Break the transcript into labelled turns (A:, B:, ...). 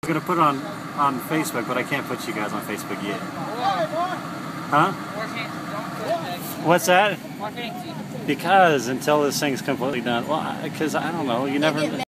A: I'm gonna put it on Facebook, but I can't put you guys on Facebook yet. Huh? What's that? Because until this thing's completely done. Well, because I don't know. You never.